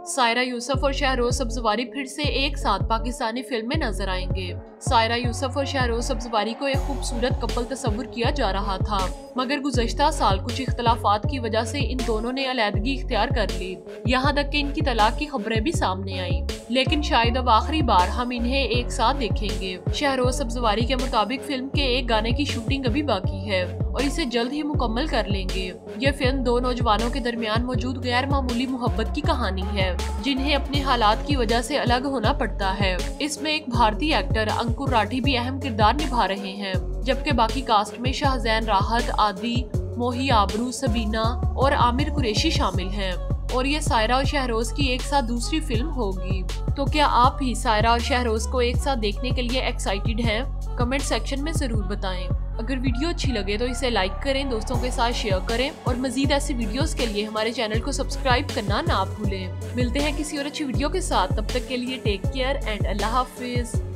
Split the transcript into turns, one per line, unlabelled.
सायरा यूसुफ और शहरोज सब्जवारी फिर से एक साथ पाकिस्तानी फिल्म में नजर आएंगे। सायरा यूसुफ और शहरोज सब्जवारी को एक खूबसूरत कपल तस्वुर किया जा रहा था, मगर गुज़श्ता साल कुछ इख्तलाफात की वजह से इन दोनों ने अलहदगी इख्तियार कर ली। यहाँ तक कि इनकी तलाक की खबरें भी सामने आई, लेकिन शायद अब आखिरी बार हम इन्हें एक साथ देखेंगे। शहरोज सब्जवारी के मुताबिक फिल्म के एक गाने की शूटिंग अभी बाकी है और इसे जल्द ही मुकम्मल कर लेंगे। ये फिल्म दो नौजवानों के दरमियान मौजूद गैर मामूली मोहब्बत की कहानी है, जिन्हें अपने हालात की वजह से अलग होना पड़ता है। इसमें एक भारतीय एक्टर अंकुर राठी भी अहम किरदार निभा रहे हैं, जबकि बाकी कास्ट में शाहजैन राहत, आदि, मोही आबरू, सबीना और आमिर कुरैशी शामिल हैं। और ये सायरा और शहरोज की एक साथ दूसरी फिल्म होगी। तो क्या आप भी सायरा और शहरोज को एक साथ देखने के लिए एक्साइटेड हैं? कमेंट सेक्शन में जरूर बताएं। अगर वीडियो अच्छी लगे तो इसे लाइक करें, दोस्तों के साथ शेयर करें और मजीद ऐसी वीडियोस के लिए हमारे चैनल को सब्सक्राइब करना ना भूलें। मिलते हैं किसी और अच्छी वीडियो के साथ, तब तक के लिए टेक केयर एंड अल्लाह हाफिज।